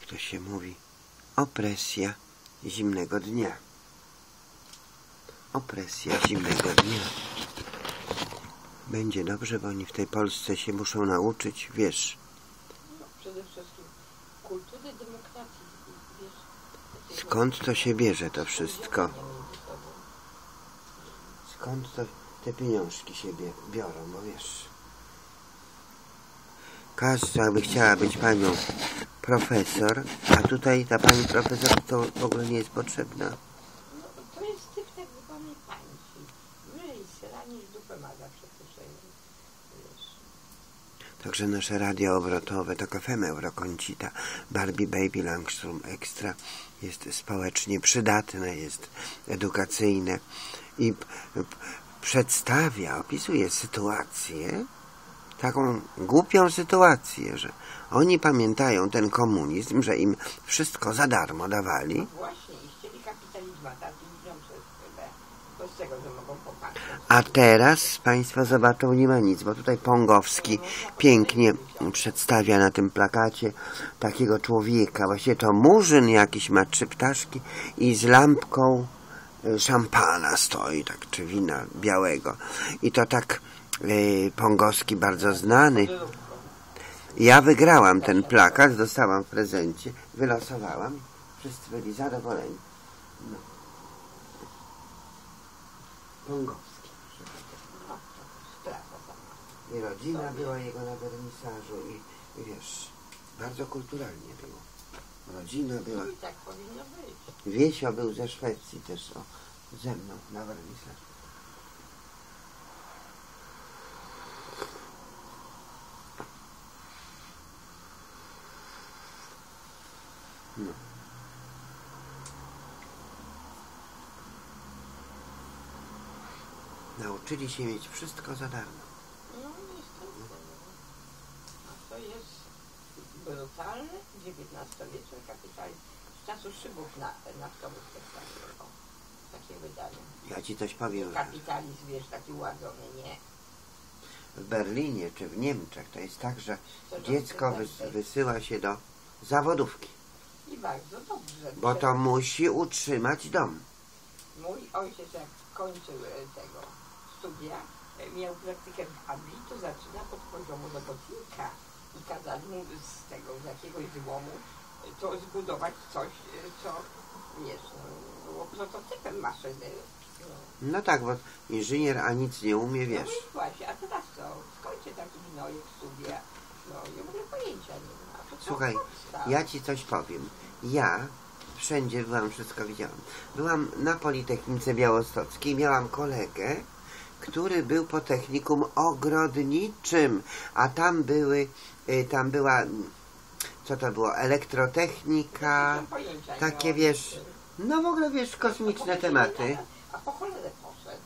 jak to się mówi, opresja zimnego dnia. Opresja zimnego dnia. Będzie dobrze, bo oni w tej Polsce się muszą nauczyć, wiesz. No, przede wszystkim kultury demokracji, wiesz. Skąd to się bierze to wszystko? Skąd to te pieniążki się biorą, bo wiesz. Każda by chciała być panią profesor, a tutaj ta pani profesor to w ogóle nie jest potrzebna. No, to jest typ tak zwanej pańki. Wyżej sera niż dupę ma zawsze puszczenie. Także nasze radio obrotowe to Cafe Euroconsita, Barbie Baby Langstrom Extra jest społecznie przydatne, jest edukacyjne i przedstawia, opisuje sytuację, taką głupią sytuację, że oni pamiętają ten komunizm, że im wszystko za darmo dawali. No właśnie, i chcieli kapitalizm, a tacy ludziom przez chwilę, to z tego, że mogą popatrzeć. A teraz Państwo zobaczą, nie ma nic, bo tutaj Pongowski pięknie przedstawia na tym plakacie takiego człowieka. Właściwie to murzyn jakiś, ma 3 ptaszki i z lampką szampana stoi, tak, czy wina białego. I to tak Pongowski bardzo znany. Ja wygrałam ten plakat, dostałam w prezencie, wylosowałam. Wszyscy byli zadowoleni. No. Pongowski. I rodzina była jego na wernisażu i wiesz, bardzo kulturalnie było. Rodzina była. I tak powinno być. Wiesio był ze Szwecji też ze mną na wernisażu. No. Nauczyli się mieć wszystko za darmo. No niestety. A to jest brutalny XIX-wieczny kapitalizm. Z czasu szybów naftowych tekstylnych. Takie wydanie. Ja ci coś powiem. Kapitalizm, wiesz, taki łagomy, nie? W Berlinie czy w Niemczech to jest tak, że dziecko wysyła się do zawodówki. I bardzo dobrze. Bo to musi utrzymać dom. Mój ojciec, jak kończył tego studia, miał praktykę w Anglii, to zaczyna od poziomu robotnika. I kazali mu z tego, z jakiegoś złomu, to zbudować coś, co, wiesz, no, było prototypem maszyny. No tak, bo inżynier a nic nie umie, wiesz. No i właśnie, a teraz co? Skończy taki gnojek studia. No i w ogóle pojęcia nie ma. To Słuchaj, ja ci coś powiem. Ja wszędzie byłam, wszystko widziałam. Byłam na Politechnice Białostockiej, miałam kolegę, który był po technikum ogrodniczym, a tam była, co to było, elektrotechnika, takie wiesz, no w ogóle wiesz, kosmiczne tematy. A po cholerę poszedł.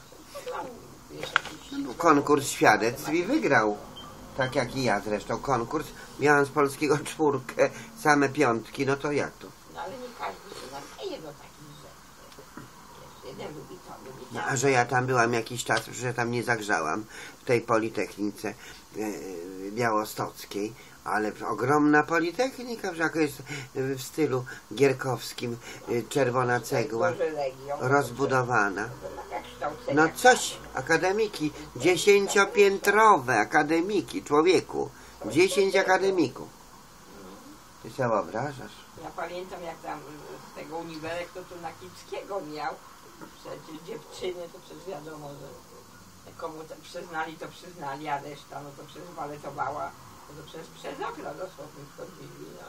No, konkurs świadectw i wygrał. Tak jak i ja zresztą konkurs. Miałam z polskiego 4, same 5, no to jak to? No ale nie każdy się nadaje do takich rzeczy. Jeden lubi to, lubi to. No, a że ja tam byłam jakiś czas, że tam nie zagrzałam w tej Politechnice Białostockiej, ale ogromna Politechnika, że jest w stylu gierkowskim, czerwona cegła, rozbudowana. No coś, akademiki, 10-piętrowe akademiki, człowieku, 10 akademików. Ty sobie wyobrażasz? Ja pamiętam, jak tam z tego uniwerek to tu Nakickiego miał, przecież dziewczyny, to przecież wiadomo, że komu to przyznali, a reszta no to przecież waletowała, to przecież przez okno dosłownie wchodzili, no.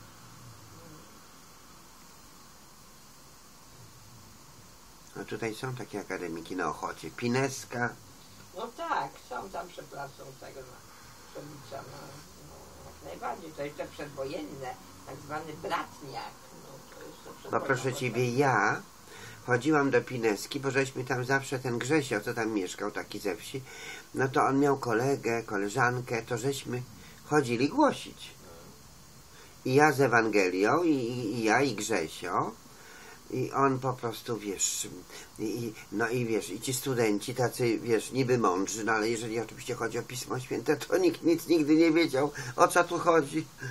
No tutaj są takie akademiki na Ochocie, Pineska. No tak, są tam przed placą tego, przed ulicą, no, jak najbardziej, to jeszcze przedwojenne, tak zwany bratniak. No proszę Ciebie, ja chodziłam do Pineski, bo żeśmy tam zawsze, ten Grzesio, co tam mieszkał, taki ze wsi, no to on miał kolegę, koleżankę, to żeśmy chodzili głosić. I ja z Ewangelią, i ja, i Grzesio. I on po prostu, wiesz, no i wiesz, i ci studenci tacy, wiesz, niby mądrzy, no ale jeżeli oczywiście chodzi o Pismo Święte, to nikt nic nigdy nie wiedział, o co tu chodzi.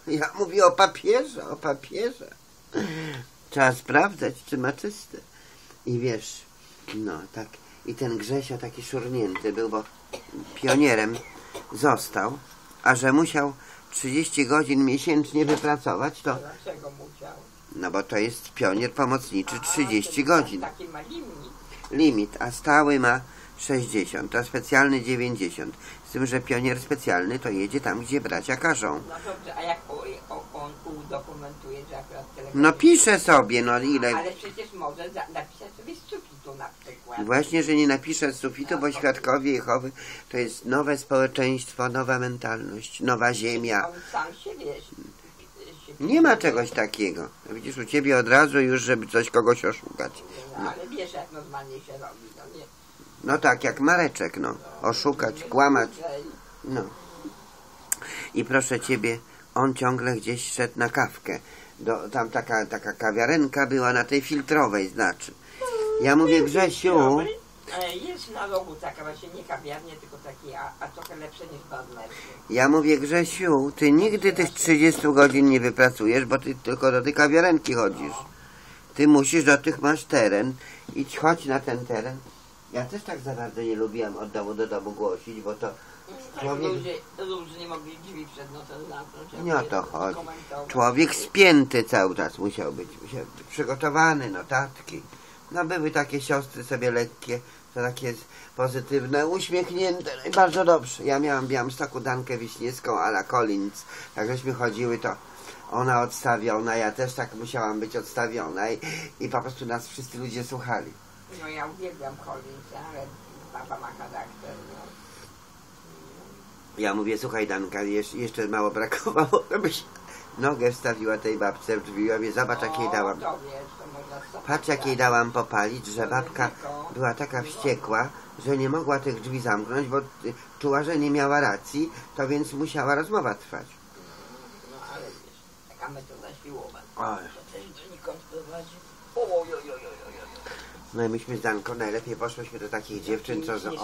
Ja mówię o papierze, o papierze. Trzeba sprawdzać, czy ma czyste. I wiesz, no tak. I ten Grzesio taki szurnięty był, bo pionierem został, a że musiał 30 godzin miesięcznie wypracować, to... Dlaczego musiał? No bo to jest pionier pomocniczy 30 godzin. Taki ma limit. Limit, a stały ma 60, a specjalny 90. Z tym, że pionier specjalny to jedzie tam, gdzie bracia każą. No dobrze, a jak on udokumentuje, że akurat telefon... No pisze sobie, no ile... Ale przecież może napisać sobie z sufitu na przykład. Właśnie, że nie napisze z sufitu, bo świadkowie Jehowy to jest nowe społeczeństwo, nowa mentalność, nowa ziemia. On sam siebie... Nie ma czegoś takiego. Widzisz, u ciebie od razu już, żeby coś kogoś oszukać. No, ale wiesz, jak normalnie się robi, no nie... No tak, jak Mareczek, no. Oszukać, kłamać. No. I proszę ciebie, on ciągle gdzieś szedł na kawkę. Tam taka kawiarenka była na tej filtrowej, znaczy. Ja mówię, Grzesiu... Jest na rogu taka właśnie nie kawiarnia, tylko taki, a trochę lepsze niż Badmerki. Ja mówię, Grzesiu, ty nigdy tych 30 godzin nie wypracujesz, bo ty tylko do tej kawiarenki chodzisz. Ty musisz, do tych masz teren. Idź, chodź na ten teren. Ja też tak za bardzo nie lubiłam od domu do domu głosić, bo to człowiek... Ludzie nie mogli drzwi przed nosem zamknąć. Nie o to chodzi. Człowiek spięty cały czas musiał być przygotowany, notatki. No były takie siostry sobie lekkie, to takie pozytywne, uśmiechnięte, no i bardzo dobrze. Ja miałam w Białymstoku Dankę Wiśniewską a la Collins, jak żeśmy chodziły, to ona odstawiona, ja też tak musiałam być odstawiona i po prostu nas wszyscy ludzie słuchali. No ja uwielbiam Collins, ale baba ma charakter, no. Ja mówię, słuchaj Danka, jeszcze mało brakowało, żebyś nogę wstawiła tej babce w drzwi. Ja mówię, zobacz jak jej dałam. Patrz jak jej dałam popalić, że babka była taka wściekła, że nie mogła tych drzwi zamknąć, bo czuła, że nie miała racji, to więc musiała rozmowa trwać. No ale wiesz, taka metoda siłowa. Oj. To też donikąd prowadzi. No i myśmy z Danką najlepiej poszłyśmy do takich dziewczyn, co z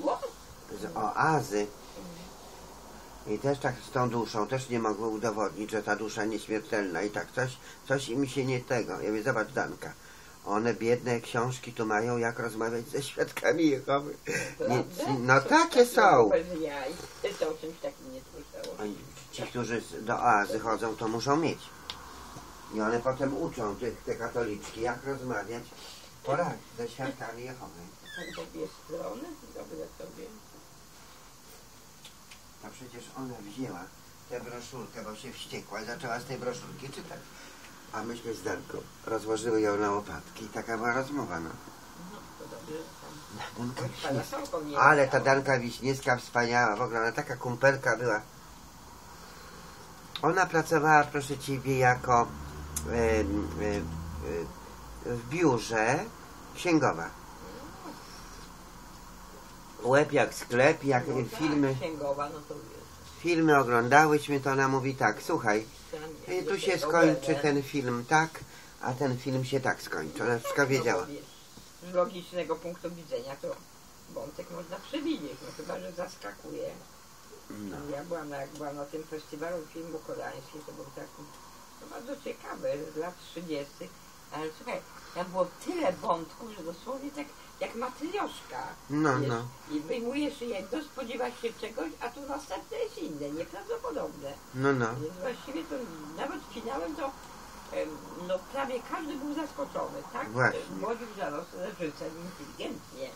oazy. I też tak z tą duszą, też nie mogły udowodnić, że ta dusza nieśmiertelna i tak coś im się nie tego. Ja mówię, zobacz Danka, one biedne książki tu mają, jak rozmawiać ze świadkami Jehowy. No takie są. Też o czymś takim nie słyszałem. Ci, którzy do oazy chodzą, to muszą mieć. I one potem uczą te katoliczki, jak rozmawiać ze świadkami Jehowy. Po dwie strony, dobre sobie. A przecież ona wzięła tę broszurkę, bo się wściekła i zaczęła z tej broszurki czytać. A myśmy z Danką rozłożyły ją na łopatki i taka była rozmowa, no. Danka Wiśniewska. Ale ta Danka Wiśniewska wspaniała, w ogóle ona taka kumpelka była. Ona pracowała, proszę ciebie, jako w biurze księgowa. Łeb jak sklep, jak filmy. Księgowa, no to Filmy oglądałyśmy, to ona mówi tak, słuchaj, tu się skończy ten film tak, a ten film się tak skończy. Ona wszystko wiedziała. Z logicznego punktu widzenia to wątek można przewidzieć, no chyba, że zaskakuje. No. Ja byłam na tym festiwalu filmu koreańskiego, to było tak to bardzo ciekawe, z lat 30. Ale słuchaj, tam było tyle wątków, że dosłownie tak jak matrioszka. No. I wyjmujesz jedno, spodziewasz się czegoś, a tu następne jest inne, nieprawdopodobne. No. Więc właściwie to nawet finałem to no prawie każdy był zaskoczony, tak? Właśnie. Młodych reżyser, inteligentnie.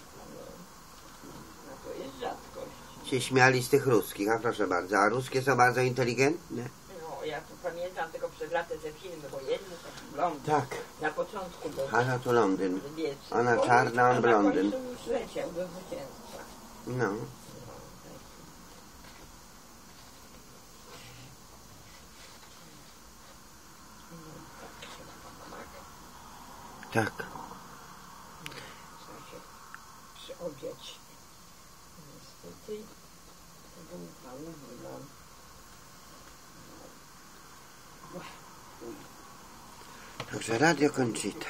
No to jest rzadkość. Się śmiali z tych ruskich, a proszę bardzo, a ruskie są bardzo inteligentne. No, ja tu pamiętam tylko przed latem te filmy wojenne, taki Londyn. Tak. Na początku był. Hanna to Londyn. Wieczny. Ona czarna, on blondyn. A na końcu już leciał do zwycięstwa. No. Tak. Trzeba się przyodziać. Niestety był mały wygląd. Także Radio Conchita.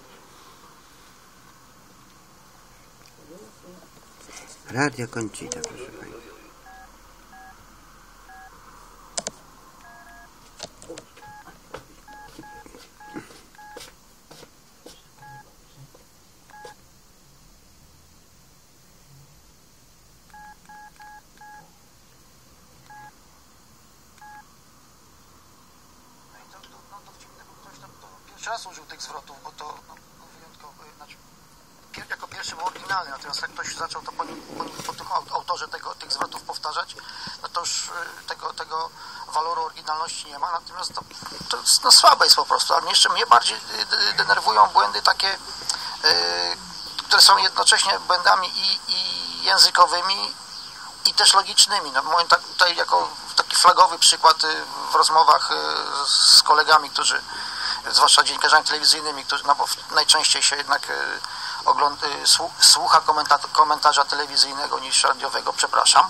Radio Conchita, proszę Państwa. pierwszy raz użył tych zwrotów, bo to wyjątkowy, znaczy jako pierwszy był oryginalny, natomiast jak ktoś zaczął to po tym autorze tych zwrotów powtarzać, no to już tego waloru oryginalności nie ma, natomiast to jest, no, słabe jest po prostu, ale jeszcze mnie bardziej denerwują błędy takie, które są jednocześnie błędami i językowymi, i też logicznymi. No, mówię tutaj jako taki flagowy przykład w rozmowach z kolegami, którzy, zwłaszcza dziennikarzami telewizyjnymi, którzy, no bo najczęściej się jednak słucha komentarza telewizyjnego niż radiowego, przepraszam.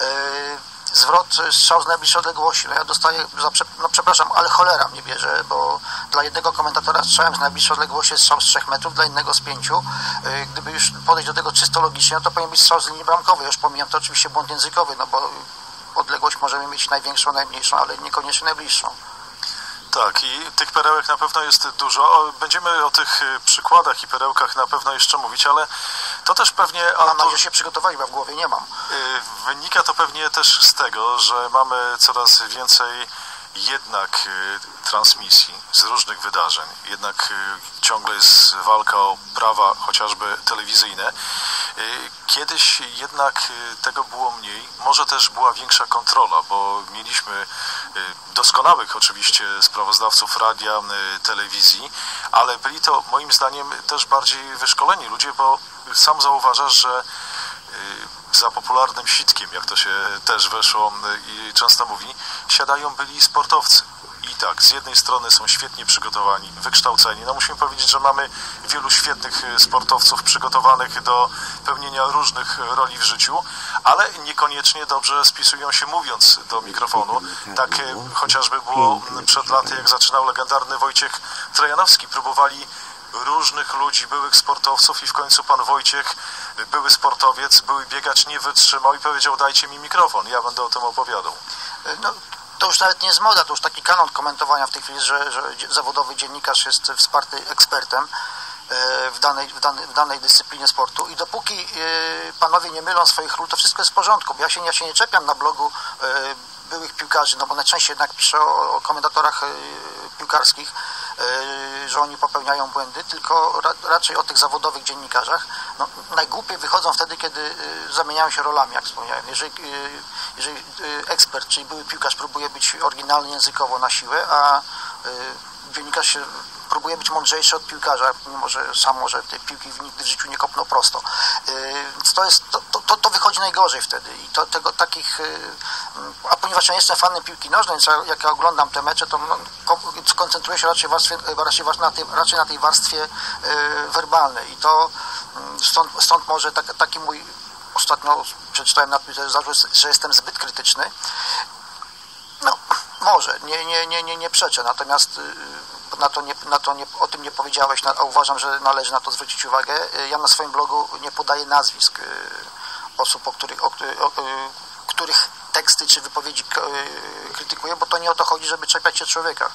Zwrot strzał z najbliższej odległości. No ja dostaję, no przepraszam, ale cholera mnie bierze, bo dla jednego komentatora strzałem z najbliższej odległości jest strzał z 3 metrów, dla innego z 5. Gdyby już podejść do tego czysto logicznie, no to powinien być strzał z linii bramkowej. Już pomijam to oczywiście błąd językowy, no bo odległość możemy mieć największą, najmniejszą, ale niekoniecznie najbliższą. Tak, i tych perełek na pewno jest dużo. Będziemy o tych przykładach i perełkach na pewno jeszcze mówić, ale to też pewnie... Mam nadzieję, że się przygotowali, bo w głowie nie mam. Wynika to pewnie też z tego, że mamy coraz więcej jednak transmisji z różnych wydarzeń. Jednak ciągle jest walka o prawa chociażby telewizyjne. Kiedyś jednak tego było mniej. Może też była większa kontrola, bo mieliśmy doskonałych oczywiście sprawozdawców radia, telewizji, ale byli to moim zdaniem też bardziej wyszkoleni ludzie, bo sam zauważasz, że za popularnym sitkiem, jak to się też weszło i często mówi, siadają byli sportowcy. I tak, z jednej strony są świetnie przygotowani, wykształceni. No musimy powiedzieć, że mamy wielu świetnych sportowców przygotowanych do pełnienia różnych roli w życiu, ale niekoniecznie dobrze spisują się mówiąc do mikrofonu. Tak chociażby było przed laty, jak zaczynał legendarny Wojciech Trojanowski. Próbowali różnych ludzi, byłych sportowców i w końcu pan Wojciech, były sportowiec, były biegacz, nie wytrzymał i powiedział: dajcie mi mikrofon, ja będę o tym opowiadał. No, to już nawet nie jest moda, to już taki kanon komentowania w tej chwili, że zawodowy dziennikarz jest wsparty ekspertem w danej dyscyplinie sportu i dopóki panowie nie mylą swoich ról, to wszystko jest w porządku, bo ja się nie czepiam na blogu byłych piłkarzy, no bo najczęściej jednak piszę o komentatorach piłkarskich, że oni popełniają błędy, tylko raczej o tych zawodowych dziennikarzach. No, najgłupiej wychodzą wtedy, kiedy zamieniają się rolami, jak wspomniałem. Jeżeli ekspert, czyli były piłkarz, próbuje być oryginalny językowo na siłę, a dziennikarz próbuje być mądrzejszy od piłkarza, mimo że sam może tej piłki nigdy w życiu nie kopnął prosto. To wychodzi najgorzej wtedy. I a ponieważ ja jestem fanem piłki nożnej, jak ja oglądam te mecze, to koncentruję się raczej na tej warstwie werbalnej. I to stąd może taki mój, ostatnio przeczytałem na Twitterze zarzut, że jestem zbyt krytyczny. No, może, nie przeczę, natomiast o tym nie powiedziałeś, a uważam, że należy na to zwrócić uwagę. Ja na swoim blogu nie podaję nazwisk osób, których teksty czy wypowiedzi krytykuję, bo to nie o to chodzi, żeby czepiać się człowieka.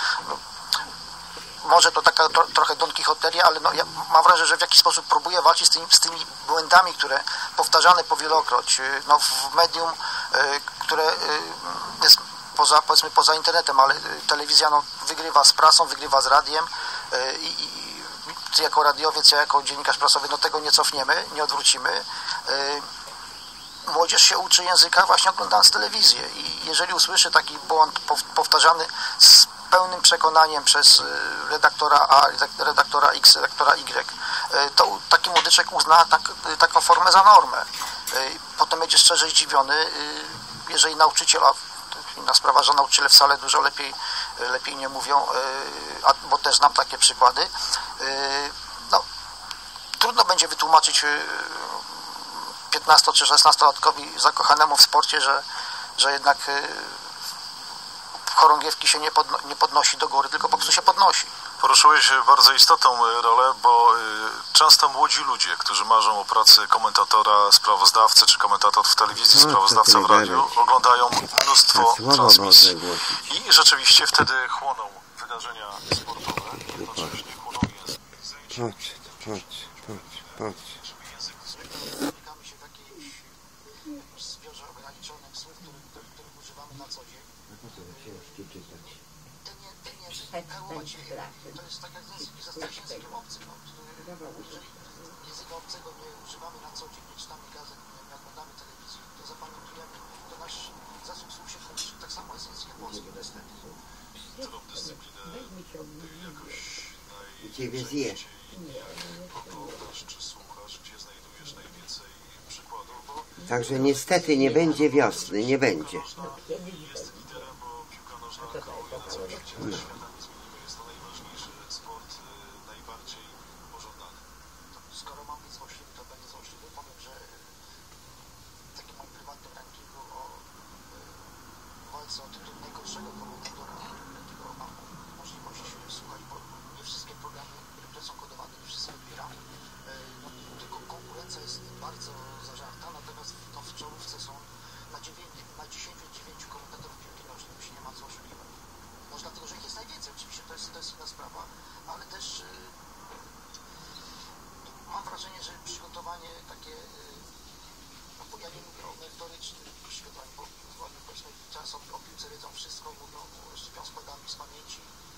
Może to taka trochę donkichoteria, ale no, ja mam wrażenie, że w jakiś sposób próbuję walczyć z tymi błędami, które powtarzane powielokroć w medium, które jest poza internetem, ale telewizja wygrywa z prasą, wygrywa z radiem i ty jako radiowiec, ja jako dziennikarz prasowy, no tego nie cofniemy, nie odwrócimy. Młodzież się uczy języka właśnie oglądając telewizję i jeżeli usłyszy taki błąd powtarzany z pełnym przekonaniem przez redaktora A, redaktora X, redaktora Y, to taki młodyczek uzna taką formę za normę. Potem będzie szczerze zdziwiony, jeżeli nauczyciel, inna sprawa, że nauczyciele wcale dużo lepiej nie mówią, bo też znam takie przykłady. No, trudno będzie wytłumaczyć 15 czy 16-latkowi zakochanemu w sporcie, że jednak chorągiewki się nie podnosi do góry, tylko po prostu się podnosi. Poruszyłeś bardzo istotną rolę, bo często młodzi ludzie, którzy marzą o pracy komentatora, sprawozdawcy, czy komentator w telewizji, sprawozdawca w radiu, oglądają mnóstwo transmisji. I rzeczywiście wtedy chłoną wydarzenia sportowe, jednocześnie chłoną język. Spotykamy się w jakimś zbiorze ograniczonych słów, których używamy na co dzień. Ten język pełnować to jest tak jak z językiem obcym. No, jeżeli języka obcego nie używamy na co dzień, nie czytamy gazet, nie oglądamy telewizji, to zapamiętujemy, to nasz zasób słów się kończy. Tak samo jest z językiem polskim, niestety. Którą dyscyplinę jakoś Ciebie zje. oglądasz czy słuchasz, gdzie znajdujesz najwięcej przykładów, bo Także niestety nie będzie wiosny, nie będzie. jest liderem, bo piłka nożna króluje na całym świecie, na świata nie zmienimy. Jest to najważniejszy sport, najbardziej pożądany. Skoro mam być złośliwy, to będę złośliwy. Powiem, że w takim moim prywatnym rankingu o walce o tytuł najgorszego komentatora, jakiego mam możliwość słuchać, bo nie wszystkie programy, które są kodowane, nie wszystkie odbieram. No, tylko konkurencja jest bardzo zażarta, natomiast no, w czołówce są na 10 komentatorów piłki nożnej, już nie ma co oszukiwać. Może dlatego, że ich jest najwięcej, oczywiście to jest inna sprawa, ale też mam wrażenie, że przygotowanie takie, no bo ja nie mówię o merytorycznym przygotowaniu, bo oni powiedzmy teraz o piłce wiedzą wszystko, mówią, szczepią składami z pamięci.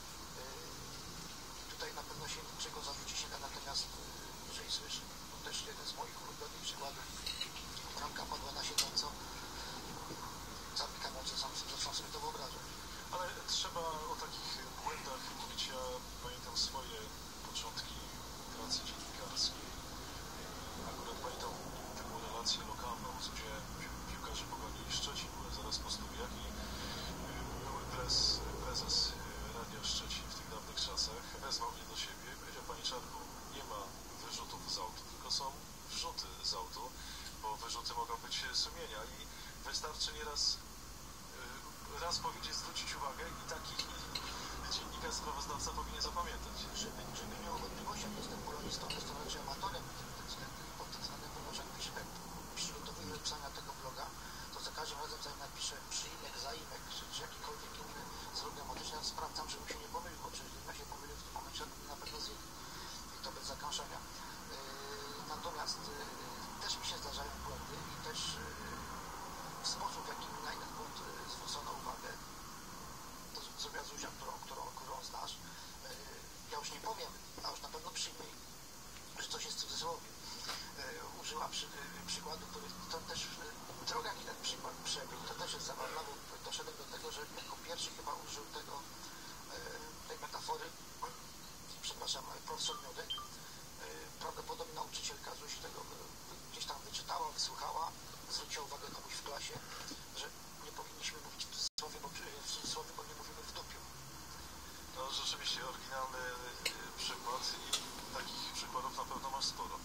Tutaj na pewno się niczego zarzucić nie da, natomiast jeżeli słyszę, to też jeden z moich ulubionych przykładów, bramka padła na siedząco, zamykam oczy, zaczną sobie to wyobrażać. Ale trzeba o takich błędach mówić. Ja pamiętam swoje początki pracy dziennikarskiej. Akurat pamiętam taką relację lokalną z udziałem piłkarzy Pogoni Szczecin. Byłem zaraz po studiach i były prezes Radia Szczecin w tych dawnych czasach wezwał mnie do siebie i powiedział: Panie Czarku, nie ma wyrzutów z autu, tylko są wrzuty z autu, bo wyrzuty mogą być sumienia i wystarczy nieraz raz powiedzieć, zwrócić uwagę i taki dziennikarz, sprawozdawca powinien zapamiętać. Żeby nie miał wątpliwości, jak jestem polonistą, jestem raczej amatorem pod tym względem, ponieważ jak przygotowuję do pisania tego bloga, to za każdym razem zanim napiszę przyimek, zaimek, czy jakikolwiek inny zwrot gramatyczny, ja sprawdzam, żebym się nie pomylił, bo przecież gdybym ja się pomylił w tym momencie, to na pewno zjedli i to bez zakąszenia. Natomiast też mi się zdarzają błędy i też w sposób, w jaki mi na jeden błąd zwrócono uwagę, to zrobiła Zuzia, którą znasz, ja już nie powiem, a już na pewno przyjmie, że coś jest w cudzysłowie. Użyła przykładu, który to też droga mi ten przykład przebiegł, to też jest zabawne, bo doszedłem do tego, że jako pierwszy chyba użył tej metafory, przepraszam, profesor Miodek, prawdopodobnie nauczycielka Zuzi tego gdzieś tam wyczytała, wysłuchała, zwróciła uwagę komuś w klasie, że nie powinniśmy mówić w cudzysłowie, bo nie mówimy w dupiu. No rzeczywiście oryginalny przykład i takich przykładów na pewno masz sporo.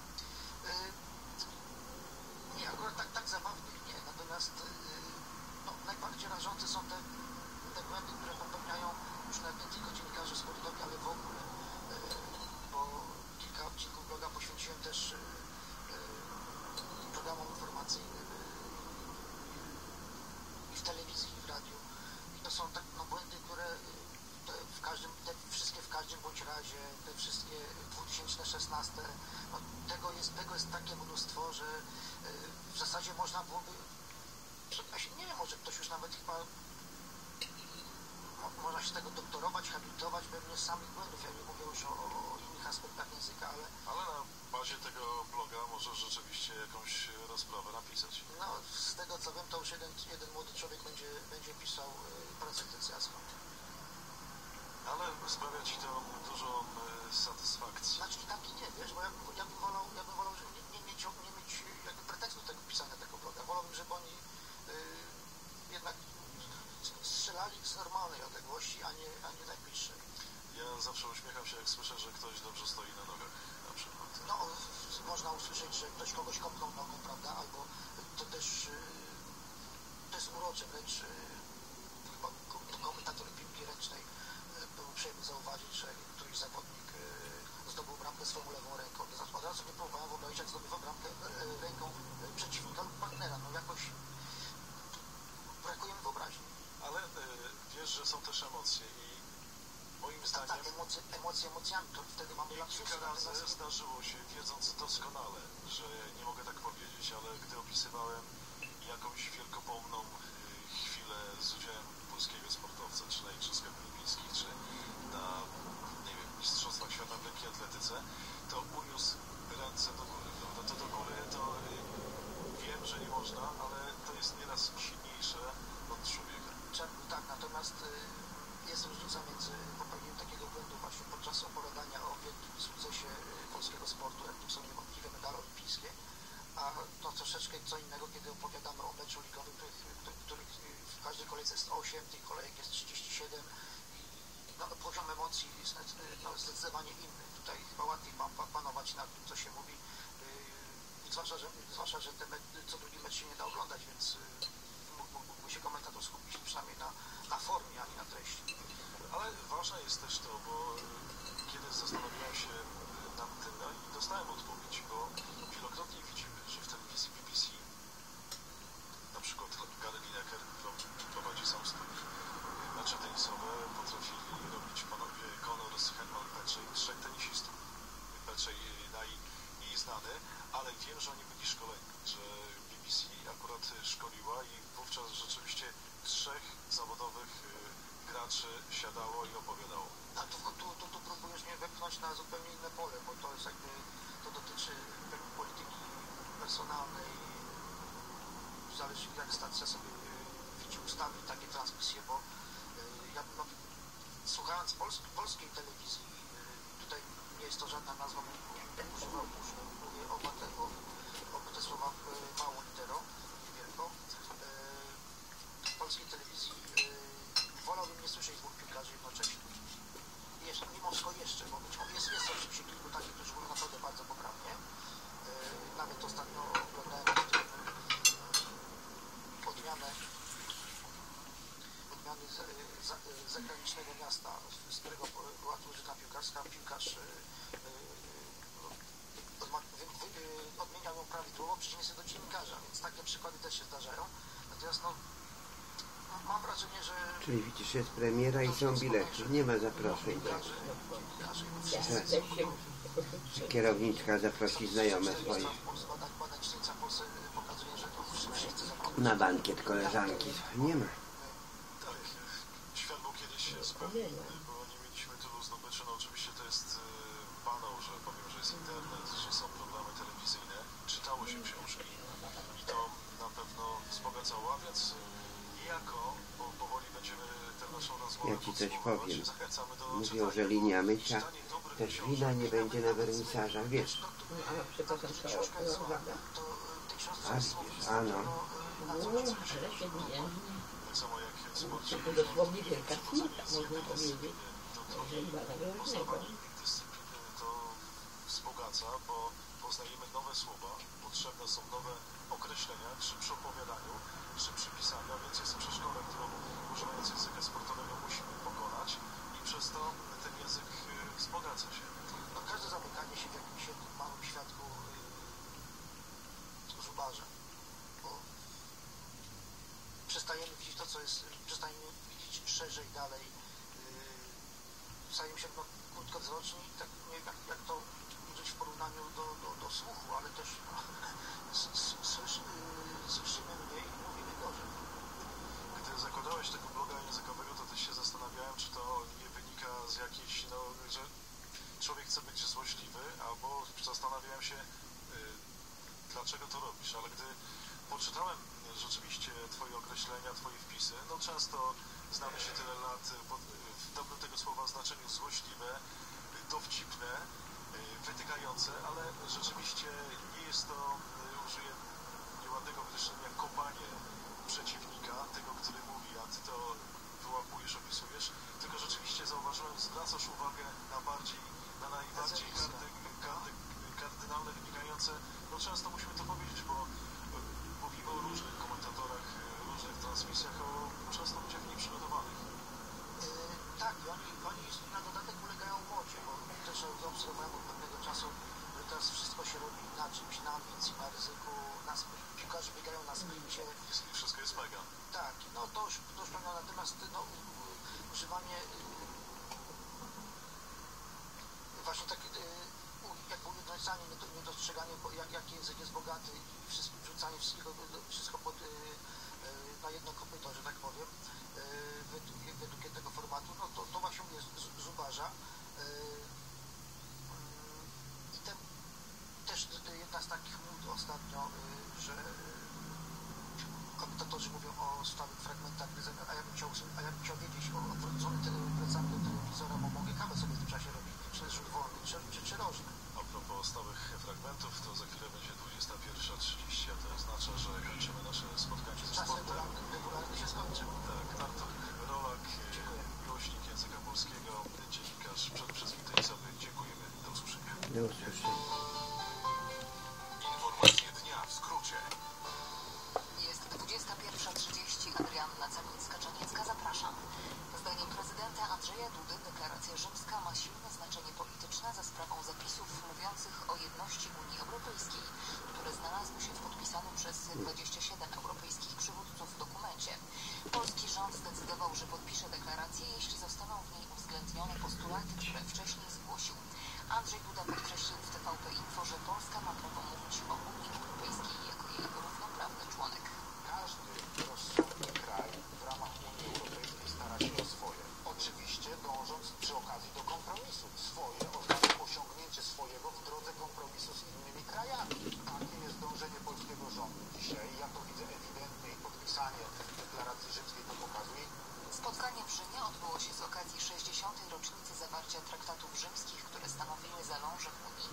Nie, akurat tak zabawnych nie, natomiast no, najbardziej rażące są te błędy, które popełniają już nawet nie tylko dziennikarze sportowi, ale w ogóle, bo kilka odcinków bloga poświęciłem też programom informacyjnym i w telewizji, i w radiu. I to są tak, no, błędy, które te wszystkie w każdym bądź razie, te wszystkie 2016, no, tego jest takie mnóstwo, że w zasadzie można byłoby, nie wiem, może ktoś już nawet chyba można się z tego doktorować, habilitować pewnie z samych błędów. Ja nie mówię już o innych aspektach języka, ale na bazie tego bloga możesz rzeczywiście jakąś rozprawę napisać. No, z tego co wiem, to już jeden młody człowiek będzie pisał pracę licencjacką. Ale sprawia ci to dużo satysfakcji. Znaczy i tak i nie, wiesz, bo ja bym wolał żeby nie mieć jakby pretekstu do tego pisania tego bloga. Wolałbym, żeby oni jednak strzelali z normalnej odległości, a nie najbliższej. Ja zawsze uśmiecham się, jak słyszę, że ktoś dobrze stoi na nogach, na przykład. No, można usłyszeć, że ktoś kogoś kopnął nogą, prawda, albo to też to jest urocze, wręcz chyba komentator piłki ręcznej był uprzejmy zauważyć, że któryś zawodnik zdobył bramkę swoją lewą ręką. Od razu nie próbowałem wyobrazić, jak zdobywa bramkę ręką przeciwnika lub partnera. No jakoś brakuje mi wyobraźni. Ale wiesz, że są też emocje i moim zdaniem... Tak, emocje emocjami, to wtedy mamy lapsusy. Kilka razy zdarzyło się, wiedząc doskonale, że nie mogę tak powiedzieć, ale gdy opisywałem jakąś wielkopomną chwilę z udziałem polskiego sportowca, czy na Igrzyskach Olimpijskich, czy jest różnica między popełnieniem takiego błędu właśnie podczas opowiadania o wielkim sukcesie polskiego sportu, jakim są niewątpliwie medale olimpijskie, a to troszeczkę co innego, kiedy opowiadamy o meczu ligowym, których w każdej kolejce jest 8, tych kolejek jest 37 i no, poziom emocji jest zdecydowanie inny. Tutaj chyba łatwiej panować nad tym, co się mówi, zwłaszcza, że co drugi mecz się nie da oglądać, więc mógłby się komentator skupić przynajmniej na formie, a nie na treści. Ale ważne jest też to, bo kiedy zastanawiałem się nad tym, i dostałem odpowiedź, bo wielokrotnie widzimy, że w telewizji BBC, na przykład Gary Lineker prowadzi sam studium, mecze tenisowe potrafili robić panowie Conor, Henman, Petrzej, 3 tenisistów. Petrzej mniej znany, ale wiem, że oni byli szkoleni, że BBC akurat szkoliła i wówczas rzeczywiście 3 zawodowych graczy siadało i opowiadało. A tu próbujesz mnie wepchnąć na zupełnie inne pole, bo to jest jakby, to dotyczy polityki personalnej, zależy jak stacja sobie widzi ustawy i takie transmisje, bo ja słuchając polskiej telewizji, tutaj nie jest to żadna nazwa, mówię oba te słowa małą literą, wielką. W polskiej telewizji wolałbym nie słyszeć 2 piłkarzy jednocześnie. Mimo wszystko jeszcze, bo jest oczywiście kilku takich, którzy mówią naprawdę bardzo poprawnie. Nawet ostatnio oglądałem odmianę z zagranicznego miasta, z którego była drużyna piłkarska. Piłkarz odmieniał ją prawidłowo, przeciwnie do dziennikarza, więc takie przykłady też się zdarzają. Natomiast mam wrażenie, że... Czyli widzisz, jest premiera i są bilety, nie ma zaproszeń. Tak? Kierowniczka zaprosi znajome swoje. Na bankiet koleżanki. Nie ma. Tak, świat był kiedyś zupełnie inny, bo nie mieliśmy tylu zdobyczy. No oczywiście to jest banał, że powiem, że jest internet, że są programy telewizyjne, czytało się książki i to na pewno wzbogacało, a więc niejako, bo powoli będziemy tę naszą rozmowę Ja ci coś powiem. Zachęcamy do Mówią, że linia mycia też wina nie będzie na wernisażach, wiesz. Ale przepraszam, to prawda? A widzisz, a no. Ale się nie. tak samo jak sport, To dosłownie wielka smyka, można powiedzieć. Że i bada wyróżnego. dyscypliny to wzbogaca, bo poznajemy nowe słowa, potrzebne są nowe określenia, czy przy opowiadaniu, czy przy pisaniu, a więc jest przeszkoda, którą używając języka sportowego musimy pokonać i przez to ten język wzbogaca się. No, każde zamykanie się w jakimś jednym małym świadku zubaża, bo przestajemy widzieć to, co jest, przestajemy widzieć szerzej, dalej, stajemy się krótkowzroczni, tak nie wiem jak to użyć w porównaniu do słuchu, ale też słyszymy mniej i mówimy gorzej. Gdy zakładałeś tego bloga językowego, to też się zastanawiałem, czy to nie wynika z jakiejś, no, że człowiek chce być złośliwy, albo zastanawiałem się, dlaczego to robisz, ale gdy poczytałem rzeczywiście Twoje określenia, Twoje wpisy, no często znamy się tyle lat w dobrym tego słowa znaczeniu złośliwe, dowcipne, wytykające, ale rzeczywiście nie jest to, użyję nieładnego określenia, jak kopanie przeciwnika, tego, który mówi, a Ty to wyłapujesz, opisujesz, tylko rzeczywiście zauważyłem, zwracasz uwagę na najbardziej kardynalne, wynikające, no często musimy to powiedzieć, bo mówimy o różnych komentatorach, różnych transmisjach, o często ludziach nieprzygotowanych. Tak, i oni na dodatek ulegają modzie, bo też zaobserwowałem od pewnego czasu, że teraz wszystko się robi na czymś, na ambicji, na ryzyku, piłkarze biegają na sprincie. Wszystko jest mega. Tak, no to już pewno, natomiast no, używanie właśnie tak jakby ujednolicanie, niedostrzeganie, jaki język jest bogaty i wrzucanie wszystko na jedno kopyto, że tak powiem, według jednego formatu, no to właśnie jest zubaża. I też jedna z takich mód ostatnio, że komentatorzy mówią o stałych fragmentach, a ja bym chciał wiedzieć o odwróconej Do usłyszenia. Informacje dnia w skrócie. Jest 21:30. Adrianna Celińska-Czaniecka, zapraszam. Zdaniem prezydenta Andrzeja Dudy deklaracja rzymska ma silne znaczenie polityczne za sprawą zapisów mówiących o jedności Unii Europejskiej, które znalazły się w podpisanym przez 27 europejskich przywódców dokumencie. Polski rząd zdecydował, że podpisze deklarację, jeśli zostaną w niej uwzględnione postulaty, które wcześniej zgłosił. Andrzej Duda podkreślił w TVP Info, że Polska ma prawo mówić o Unii Europejskiej jako jej równoprawny członek. Każdy rozsądny kraj w ramach Unii Europejskiej stara się o swoje. Oczywiście dążąc przy okazji do kompromisu. Swoje oznacza osiągnięcie swojego w drodze kompromisu z innymi krajami. Takie jest dążenie polskiego rządu dzisiaj. Ja to widzę ewidentnie i podpisanie deklaracji rzymskiej to pokazuje. Spotkanie w Rzymie odbyło się z okazji 60. rocznicy zawarcia traktatów rzymskich, które stanowiły zalążek Unii.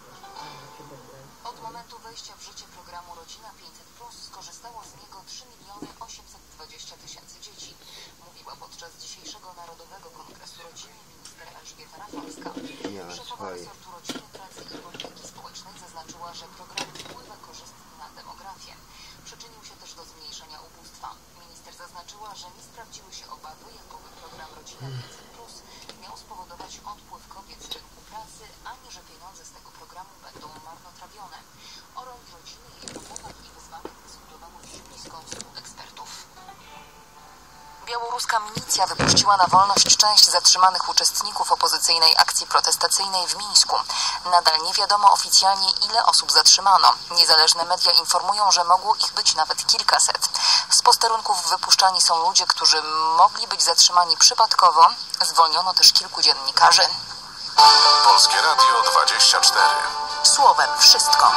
Od momentu wejścia w życie programu Rodzina 500+ skorzystało z niego 3 820 000 dzieci. Mówiła podczas dzisiejszego Narodowego Kongresu Rodziny minister Elżbieta Rafalska. Szefowa resortu Rodziny, Pracy i Polityki Społecznej zaznaczyła, że program wpływa korzystnie na demografię. Przyczynił się też do zmniejszenia ubóstwa. Minister zaznaczyła, że nie sprawdziły się obawy, jakoby program Rodzina 500+ miał spowodować odpływ kobiet z rynku pracy, ani że pieniądze z tego programu będą marnotrawione. O roli rodziny, jej problemach i wyzwaniach dyskutowało dziś blisko 100 ekspertów. Białoruska milicja wypuściła na wolność część zatrzymanych uczestników opozycyjnej akcji protestacyjnej w Mińsku. Nadal nie wiadomo oficjalnie, ile osób zatrzymano. Niezależne media informują, że mogło ich być nawet kilkaset. Z posterunków wypuszczani są ludzie, którzy mogli być zatrzymani przypadkowo. Zwolniono też kilku dziennikarzy. Polskie Radio 24. Słowem wszystko.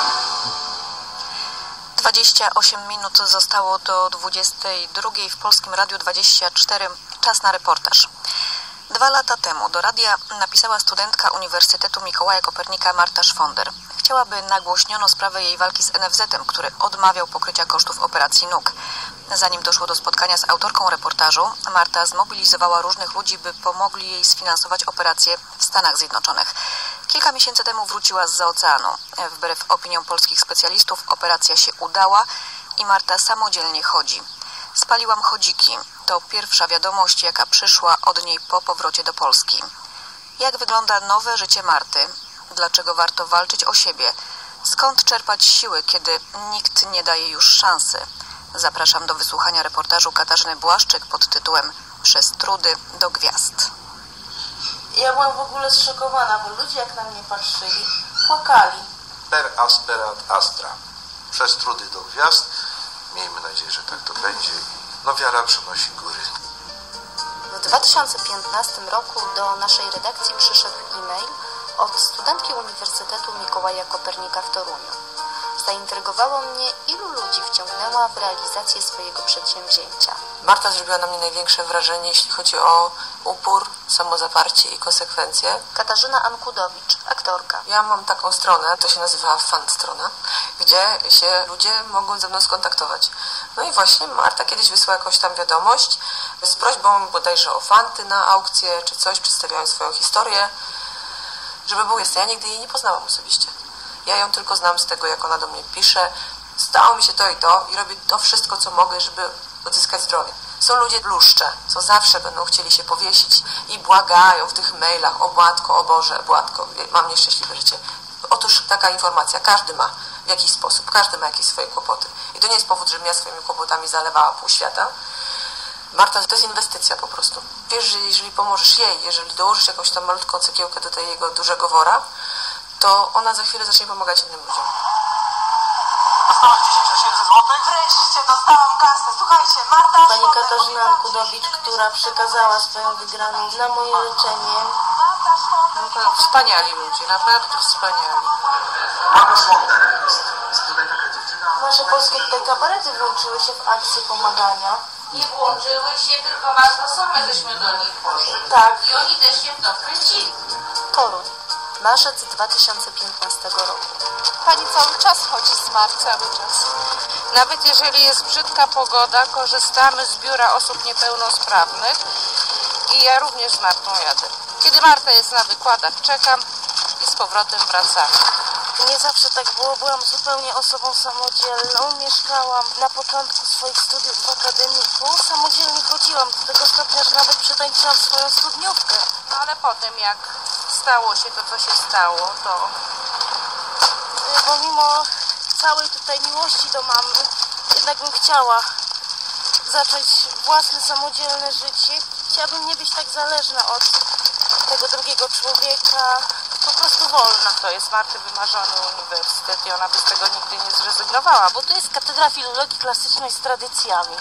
28 minut zostało do 22 w Polskim Radiu 24. Czas na reportaż. 2 lata temu do radia napisała studentka Uniwersytetu Mikołaja Kopernika Marta Szwonder. Chciałaby nagłośniono sprawę jej walki z NFZ-em, który odmawiał pokrycia kosztów operacji nóg. Zanim doszło do spotkania z autorką reportażu, Marta zmobilizowała różnych ludzi, by pomogli jej sfinansować operację w Stanach Zjednoczonych. Kilka miesięcy temu wróciła zza oceanu. Wbrew opiniom polskich specjalistów operacja się udała i Marta samodzielnie chodzi. Spaliłam chodziki. To pierwsza wiadomość, jaka przyszła od niej po powrocie do Polski. Jak wygląda nowe życie Marty? Dlaczego warto walczyć o siebie? Skąd czerpać siły, kiedy nikt nie daje już szansy? Zapraszam do wysłuchania reportażu Katarzyny Błaszczyk pod tytułem Przez trudy do gwiazd. Ja byłam w ogóle zszokowana, bo ludzie jak na mnie patrzyli, płakali. Per asperat astra. Przez trudy do gwiazd. Miejmy nadzieję, że tak to będzie. No wiara przynosi góry. W 2015 roku do naszej redakcji przyszedł e-mail od studentki Uniwersytetu Mikołaja Kopernika w Toruniu. Zaintrygowało mnie, ilu ludzi wciągnęła w realizację swojego przedsięwzięcia. Marta zrobiła na mnie największe wrażenie, jeśli chodzi o upór, samozaparcie i konsekwencje. Katarzyna Ankudowicz, aktorka. Ja mam taką stronę, to się nazywa fan strona, gdzie się ludzie mogą ze mną skontaktować. No i właśnie Marta kiedyś wysłała jakąś tam wiadomość z prośbą bodajże o fanty na aukcję czy coś, przedstawiając swoją historię, żeby był jasne. Ja nigdy jej nie poznałam osobiście. Ja ją tylko znam z tego, jak ona do mnie pisze. Stało mi się to i robię to wszystko, co mogę, żeby odzyskać zdrowie. Są ludzie luszcze, co zawsze będą chcieli się powiesić i błagają w tych mailach o Błatko, o Boże, Błatko, mam nieszczęśliwe życie. Otóż taka informacja, każdy ma w jakiś sposób, każdy ma jakieś swoje kłopoty. I to nie jest powód, żebym ja swoimi kłopotami zalewała pół świata. Marta, to jest inwestycja po prostu. Wiesz, że jeżeli pomożesz jej, jeżeli dołożysz jakąś tam malutką cegiełkę do tego dużego wora, to ona za chwilę zacznie pomagać innym ludziom. Dostałeś 10 000 złotych? Wreszcie dostałam kasę. Słuchajcie, Marta... Pani Katarzyna Ankudowicz, która przekazała swoją wygraną na moje leczenie. No to wspaniali ludzie, naprawdę wspaniali. Nasze polskie tutaj kabarety włączyły się w akcję pomagania. Nie włączyły się, tylko bardzo same żeśmy do nich poszli. Tak. I oni też się w to wkręcili. Toruń, marzec 2015 roku. Pani cały czas chodzi z Mar, cały czas. Nawet jeżeli jest brzydka pogoda, korzystamy z biura osób niepełnosprawnych i ja również z Martą jadę. Kiedy Marta jest na wykładach, czekam, i z powrotem wracamy. Nie zawsze tak było, byłam zupełnie osobą samodzielną, mieszkałam na początku swoich studiów w akademiku, samodzielnie chodziłam do tego stopnia, że nawet przetańczyłam swoją studniówkę. No ale potem jak stało się to, co się stało, to... Pomimo całej tutaj miłości do mamy, jednak bym chciała zacząć własne, samodzielne życie. Chciałabym nie być tak zależna od tego drugiego człowieka, po prostu wolna. To jest Marty wymarzony uniwersytet i ona by z tego nigdy nie zrezygnowała. Bo to jest Katedra Filologii Klasycznej z tradycjami.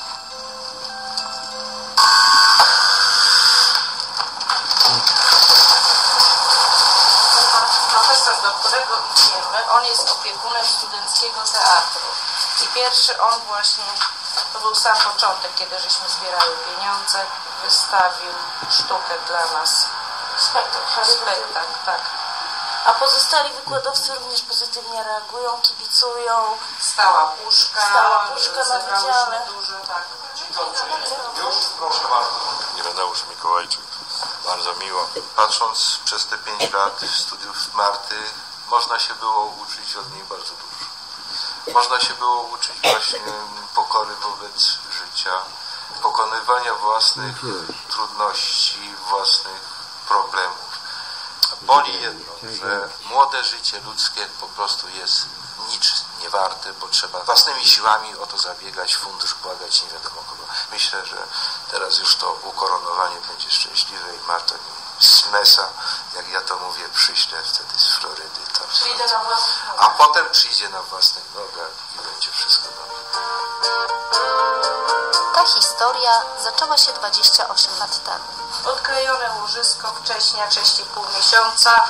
Profesor, do którego idziemy, on jest opiekunem studenckiego teatru. I pierwszy on właśnie, to był sam początek, kiedy żeśmy zbierały pieniądze, wystawił sztukę dla nas. Spektakl, tak. A pozostali wykładowcy również pozytywnie reagują, kibicują. Stała puszka na wydziale. Dużo, tak. Już, proszę bardzo. Ireneusz Mikołajczyk. Bardzo miło. Patrząc przez te 5 lat studiów Marty, można się było uczyć od niej bardzo dużo. Można się było uczyć właśnie pokory wobec życia, pokonywania własnych trudności, własnych problemów. Boli jedno, że młode życie ludzkie po prostu jest nic nie warte, bo trzeba własnymi siłami o to zabiegać, fundusz błagać, nie wiadomo kogo. Myślę, że teraz już to ukoronowanie będzie szczęśliwe i Marta z Mesa, jak ja to mówię, przyślę wtedy z Florydy. Przyjdę na własnych nogach. A potem przyjdzie na własnych nogach i będzie wszystko dobrze. Ta historia zaczęła się 28 lat temu. Odklejone łożysko wcześnia, 6,5 miesiąca.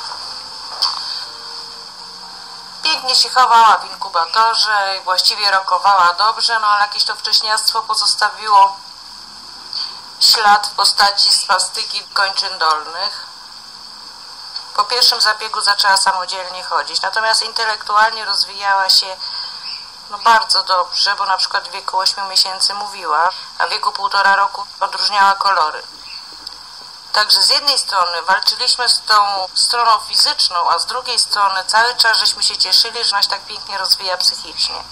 Pięknie się chowała w inkubatorze i właściwie rokowała dobrze, no ale jakieś to wcześniactwo pozostawiło ślad w postaci spastyki kończyn dolnych. Po pierwszym zabiegu zaczęła samodzielnie chodzić, natomiast intelektualnie rozwijała się bardzo dobrze, bo na przykład w wieku 8 miesięcy mówiła, a w wieku 1,5 roku odróżniała kolory. Także z jednej strony walczyliśmy z tą stroną fizyczną, a z drugiej strony cały czas żeśmy się cieszyli, że ona się tak pięknie rozwija psychicznie.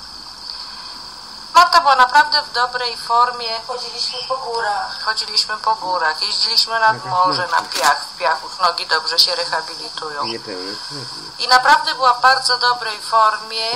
Marta była naprawdę w dobrej formie. Chodziliśmy po górach, jeździliśmy nad morze, na piach. W piachu nogi dobrze się rehabilitują. I naprawdę była w bardzo dobrej formie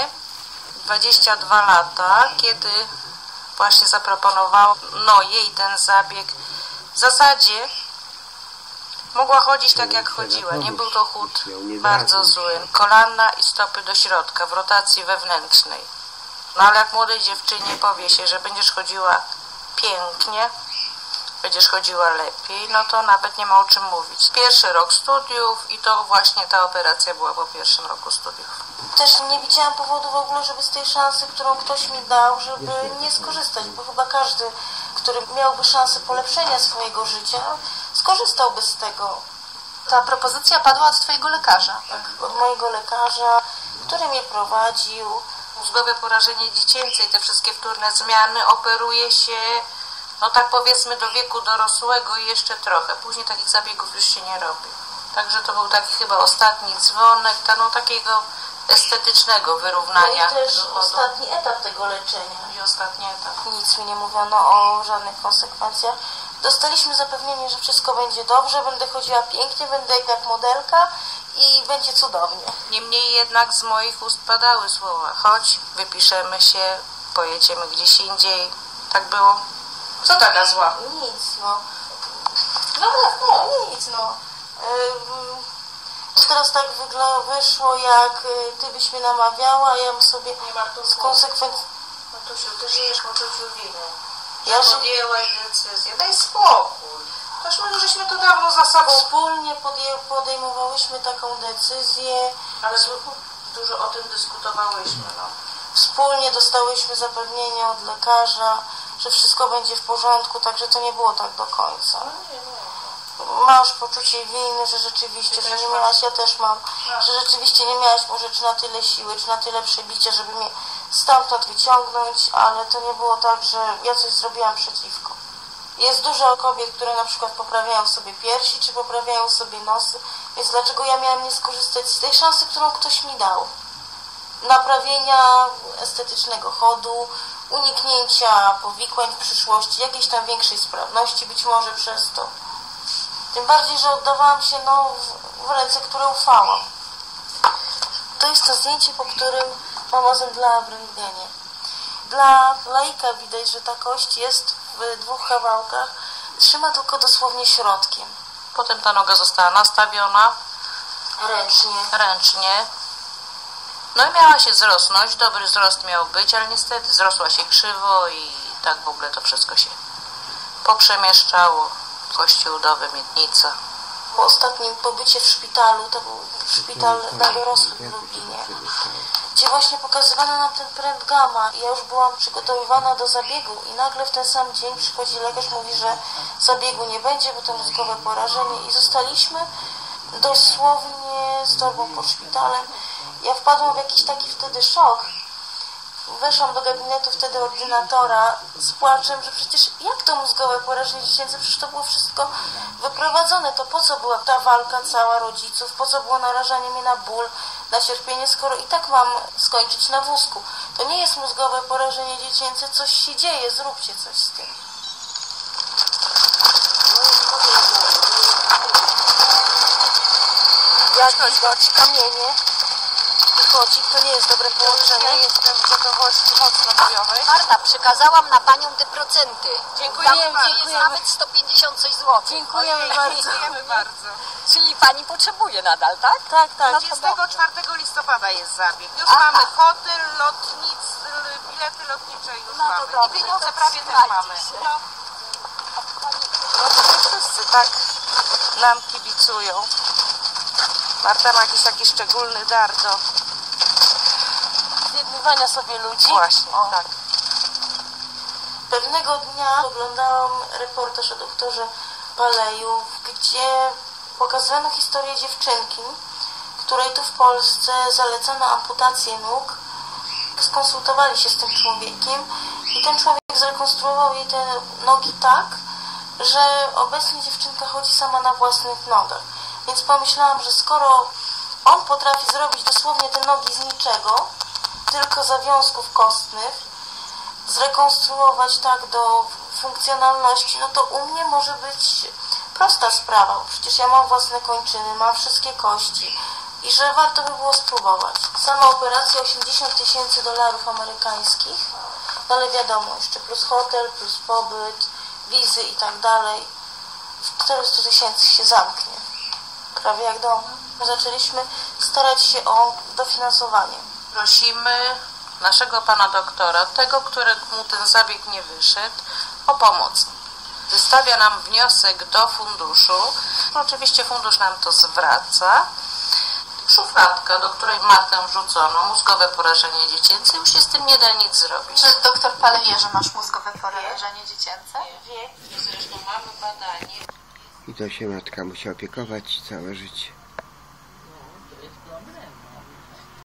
22 lata, kiedy właśnie zaproponowano jej ten zabieg. W zasadzie mogła chodzić tak jak chodziła, nie był to chód bardzo zły. Kolana i stopy do środka, w rotacji wewnętrznej. No ale jak młodej dziewczynie powie się, że będziesz chodziła pięknie, będziesz chodziła lepiej, no to nawet nie ma o czym mówić. Pierwszy rok studiów i to właśnie ta operacja była po pierwszym roku studiów. Też nie widziałam powodu w ogóle, żeby z tej szansy, którą ktoś mi dał, żeby nie skorzystać, bo chyba każdy, który miałby szansę polepszenia swojego życia, skorzystałby z tego. Ta propozycja padła od twojego lekarza. Tak, od mojego lekarza, który mnie prowadził. Mózgowe porażenie dziecięce i te wszystkie wtórne zmiany operuje się, no tak powiedzmy do wieku dorosłego i jeszcze trochę. Później takich zabiegów już się nie robi. Także to był taki chyba ostatni dzwonek, takiego estetycznego wyrównania. No i też ostatni etap tego leczenia. I ostatni etap. Nic mi nie mówiono o żadnych konsekwencjach. Dostaliśmy zapewnienie, że wszystko będzie dobrze, będę chodziła pięknie, będę jak modelka i będzie cudownie. Niemniej jednak z moich ust padały słowa: chodź, wypiszemy się, pojedziemy gdzieś indziej. Tak było? Co taka zła? Nic, no. Nic, no. Teraz tak wyszło, jak ty byś mnie namawiała, ja bym sobie z konsekwencji... Matusiu, ty żyjesz w poczuciu winy. Ja podjęłaś decyzję, daj spokój. Toż my już żeśmy to dawno za sobą... Wspólnie podejmowałyśmy taką decyzję. Ale dużo o tym dyskutowałyśmy, no. Wspólnie dostałyśmy zapewnienie od lekarza, że wszystko będzie w porządku, także to nie było tak do końca. No nie. Masz poczucie winy, że rzeczywiście, że nie miałaś, ja też mam, że rzeczywiście nie miałaś może czy na tyle siły, czy na tyle przebicia, żeby mnie stamtąd wyciągnąć, ale to nie było tak, że ja coś zrobiłam przeciwko. Jest dużo kobiet, które na przykład poprawiają sobie piersi, czy poprawiają sobie nosy. Więc dlaczego ja miałam nie skorzystać z tej szansy, którą ktoś mi dał? Naprawienia estetycznego chodu, uniknięcia powikłań w przyszłości, jakiejś tam większej sprawności być może przez to. Tym bardziej, że oddawałam się w ręce, które ufałam. To jest to zdjęcie, po którym mama zemdlała w rentgenie. Dla laika widać, że ta kość jest w 2 kawałkach, trzyma tylko dosłownie środkiem. Potem ta noga została nastawiona ręcznie. No i miała się wzrosnąć, dobry wzrost miał być, ale niestety zrosła się krzywo i tak w ogóle to wszystko się poprzemieszczało. Kości udowe, miednica. Po ostatnim pobycie w szpitalu, to był szpital dla dorosłych w Lublinie, gdzie właśnie pokazywano nam ten pręt gamma i ja już byłam przygotowywana do zabiegu i nagle w ten sam dzień przychodzi lekarz, mówi, że zabiegu nie będzie, bo to mózgowe porażenie i zostaliśmy dosłownie z torbą pod szpitalem. Ja wpadłam w jakiś taki wtedy szok. Weszłam do gabinetu wtedy ordynatora z płaczem, że przecież jak to mózgowe porażenie dziecięce, przecież to było wszystko wyprowadzone, to po co była ta walka cała rodziców, po co było narażanie mnie na ból, na cierpienie, skoro i tak mam skończyć na wózku. To nie jest mózgowe porażenie dziecięce, coś się dzieje, zróbcie coś z tym. Jak widać kamienie. Kocik, to nie jest dobre połączenie. Ja jestem w gotowości mocno bojowej. Marta, przekazałam na panią te procenty. Dziękujemy. Jest nawet 150 coś złotych. Dziękujemy bardzo. Dziękujemy bardzo. Czyli pani potrzebuje nadal, tak? Tak. 24 listopada jest zabieg. Już mamy hotel, bilety lotnicze już No to mamy. dobrze, I pieniądze to prawie też trzymajcie mamy. się. No to wszyscy tak nam kibicują. Marta ma jakiś taki szczególny dar do zjednywania sobie ludzi. Właśnie, tak. Pewnego dnia oglądałam reportaż o doktorze Paleju, gdzie pokazywano historię dziewczynki, której tu w Polsce zalecano amputację nóg. Skonsultowali się z tym człowiekiem i ten człowiek zrekonstruował jej te nogi tak, że obecnie dziewczynka chodzi sama na własnych nogach. Więc pomyślałam, że skoro on potrafi zrobić dosłownie te nogi z niczego, tylko zawiązków kostnych, zrekonstruować tak do funkcjonalności, no to u mnie może być prosta sprawa. Przecież ja mam własne kończyny, mam wszystkie kości i że warto by było spróbować. Sama operacja $80 000 amerykańskich, no ale wiadomo, jeszcze plus hotel, plus pobyt, wizy i tak dalej. W 400 000 się zamknie. Prawie jak dom. Zaczęliśmy starać się o dofinansowanie. Prosimy naszego pana doktora, tego, któremu ten zabieg nie wyszedł, o pomoc. Wystawia nam wniosek do funduszu. Oczywiście fundusz nam to zwraca. Szufladka, do której matę wrzucono mózgowe porażenie dziecięce, już się z tym nie da nic zrobić. Czy doktor Pale wie, że masz mózgowe porażenie dziecięce? Wie. Zresztą mamy badanie. I to się matka musi opiekować całe życie.